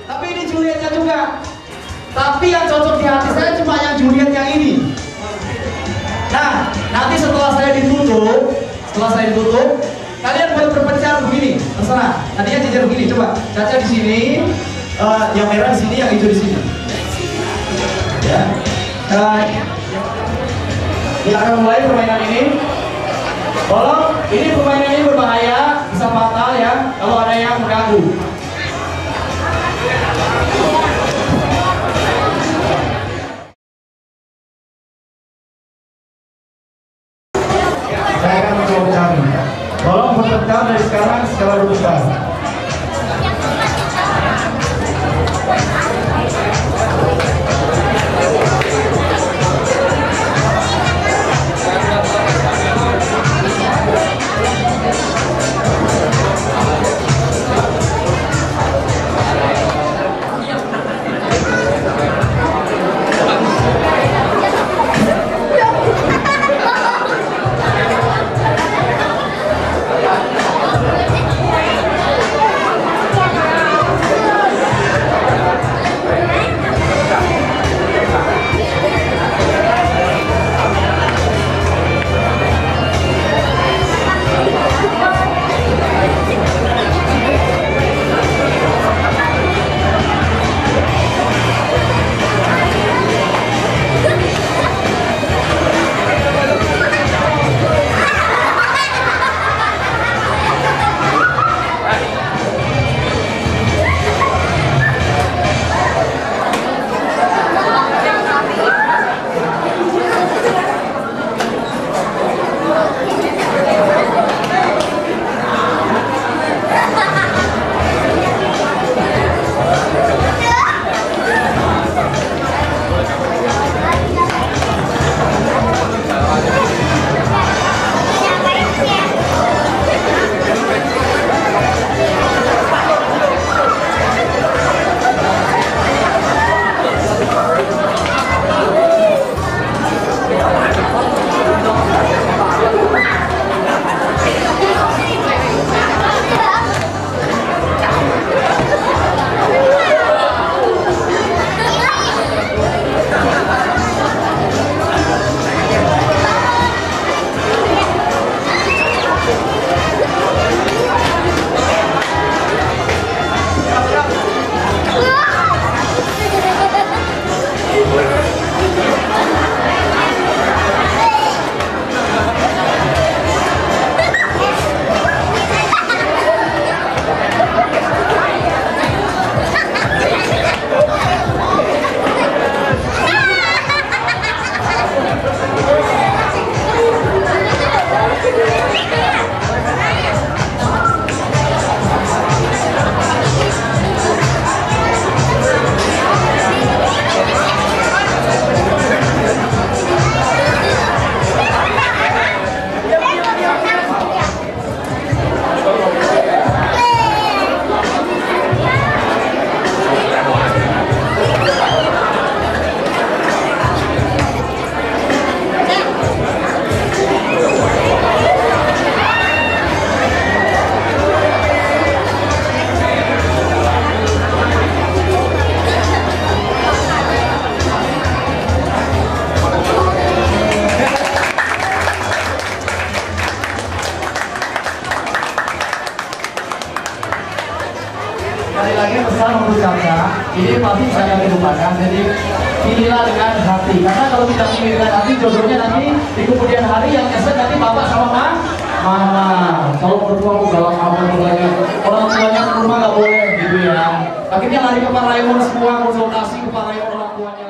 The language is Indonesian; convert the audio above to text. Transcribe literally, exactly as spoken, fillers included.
Tapi ini Julietnya juga. Tapi yang cocok di hati saya cuma yang Juliet yang ini. Nah, nanti setelah saya ditutup, setelah saya ditutup, kalian boleh berpencar begini, terserah. Tadinya jajar begini, coba. Caca di sini, uh, yang merah di sini, yang hijau di sini. Ya. Uh, kita akan mulai permainan ini. Tolong, ini permainan ini berbahaya, bisa fatal ya, kalau ada yang mengganggu. Saya akan mencoba mencari. Tolong berpencar dari sekarang skala dua besar. Sekali lagi pesan untuk Caca, ini pasti saya dilupakan, jadi pilihlah dengan hati. Karena kalau tidak pilih dengan hati, jodohnya nanti di kemudian hari yang esok nanti bapak sama ma, mama. Kalau berdua aku galau apa tuanya, orang tuanya ke rumah nggak boleh gitu ya. Akhirnya lari ke Paraimon semua, konsultasi ke Paraimon orang tuanya.